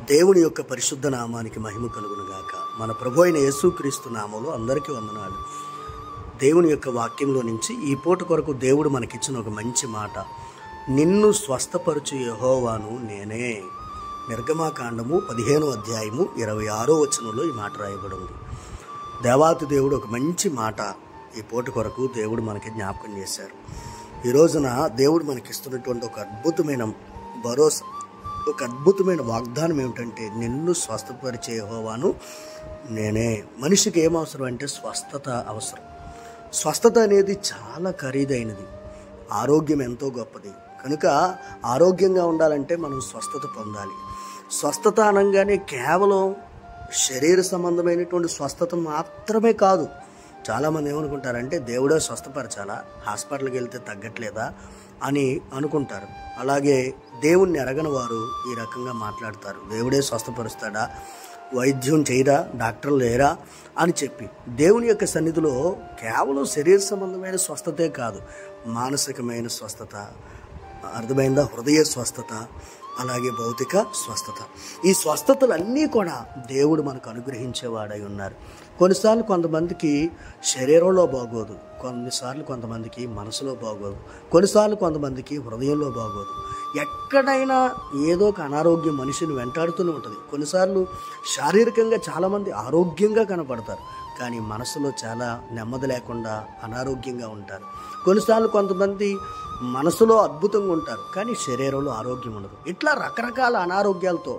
దేవుని యొక్క పరిశుద్ధ నామానికి మహిమ కలుగును గాక. మన ప్రభు అయిన యేసుక్రీస్తు నామములో అందరికీ వందనాలు. దేవుని యొక్క వాక్యంలో నుంచి ఈ పూట కొరకు దేవుడు మనకిచ్చిన ఒక మంచి మాట, నిన్ను స్వస్థపరచు యెహోవాను నేనే. నిర్గమాకాండము 15వ అధ్యాయము 26వ వచనంలో ఈ మాట రాయబడి ఉంది. దేవాతి దేవుడు ఒక మంచి మాట ఈ పూట కొరకు దేవుడు మనకి జ్ఞాపకం చేశారు. ఈ రోజున దేవుడు మనకిస్తున్నటువంటి ఒక అద్భుతమైన భరోసా, ఒక అద్భుతమైన వాగ్దానం ఏమిటంటే, నిన్ను స్వస్థపరిచే యెహోవాను నేనే. మనిషికి ఏం అవసరం అంటే స్వస్థత అవసరం. స్వస్థత అనేది చాలా ఖరీదైనది, ఆరోగ్యం ఎంతో గొప్పది. కనుక ఆరోగ్యంగా ఉండాలంటే మనం స్వస్థత పొందాలి. స్వస్థత అనగానే కేవలం శరీర సంబంధమైనటువంటి స్వస్థత మాత్రమే కాదు. చాలామంది ఏమనుకుంటారంటే, దేవుడే స్వస్థపరచాలా, హాస్పిటల్కి వెళ్తే తగ్గట్లేదా అని అనుకుంటారు. అలాగే దేవుణ్ణి ఎరగని వారు ఈ రకంగా మాట్లాడతారు. దేవుడే స్వస్థపరుస్తాడా, వైద్యం చేయరా, డాక్టర్లు లేరా అని చెప్పి. దేవుని యొక్క సన్నిధిలో కేవలం శరీర సంబంధమైన స్వస్థతే కాదు, మానసికమైన స్వస్థత, అర్థమైందా, హృదయ స్వస్థత, అలాగే భౌతిక స్వస్థత. ఈ స్వస్థతలన్నీ కూడా దేవుడు మనకు అనుగ్రహించేవాడై ఉన్నారు. కొన్నిసార్లు కొంతమందికి శరీరంలో బాగోదు, కొన్నిసార్లు కొంతమందికి మనసులో బాగోదు, కొన్నిసార్లు కొంతమందికి హృదయంలో బాగోదు. ఎక్కడైనా ఏదో ఒక అనారోగ్యం మనిషిని వెంటాడుతూనే ఉంటుంది. కొన్నిసార్లు శారీరకంగా చాలామంది ఆరోగ్యంగా కనపడతారు, కానీ మనసులో చాలా నెమ్మది లేకుండా అనారోగ్యంగా ఉంటారు. కొన్నిసార్లు కొంతమంది మనసులో అద్భుతంగా ఉంటారు, కానీ శరీరంలో ఆరోగ్యం ఉండదు. ఇట్లా రకరకాల అనారోగ్యాలతో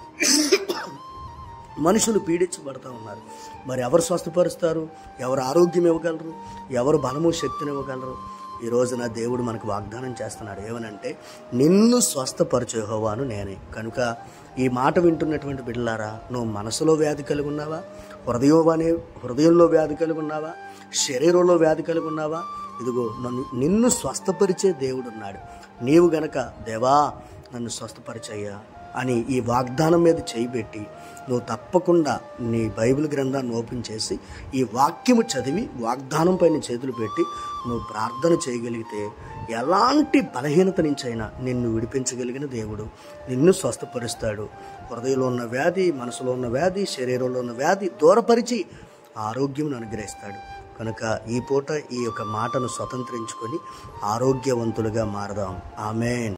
మనుషులు పీడించబడుతూ ఉన్నారు. మరి ఎవరు స్వస్థపరుస్తారు, ఎవరు ఆరోగ్యం ఇవ్వగలరు, ఎవరు బలము శక్తిని ఇవ్వగలరు? ఈ రోజున దేవుడు మనకు వాగ్దానం చేస్తున్నాడు. ఏమనంటే, నిన్ను స్వస్థపరచు యెహోవాను నేనే. కనుక ఈ మాట వింటున్నటువంటి బిడ్డలారా, నువ్వు మనసులో వ్యాధి కలిగి ఉన్నావా, హృదయంలో వ్యాధి కలిగి ఉన్నావా, శరీరంలో వ్యాధి కలిగి ఉన్నావా? ఇదిగో నిన్ను స్వస్థపరిచే దేవుడు ఉన్నాడు. నీవు గనక దేవా నన్ను స్వస్థపరిచయ్యా అని ఈ వాగ్దానం మీద చేయిబెట్టి, నువ్వు తప్పకుండా నీ బైబిల్ గ్రంథాన్ని ఓపెన్ చేసి ఈ వాక్యము చదివి వాగ్దానం పైన చేతులు పెట్టి నువ్వు ప్రార్థన చేయగలిగితే, ఎలాంటి బలహీనత నుంచైనా నిన్ను విడిపించగలిగిన దేవుడు నిన్ను స్వస్థపరుస్తాడు. హృదయంలో ఉన్న వ్యాధి, మనసులో ఉన్న వ్యాధి, శరీరంలో ఉన్న వ్యాధి దూరపరిచి ఆరోగ్యం అనుగ్రహిస్తాడు. కనుక ఈ పూట ఈ యొక్క మాటను స్వతంత్రించుకొని ఆరోగ్యవంతులుగా మారదాం. ఆమేన్.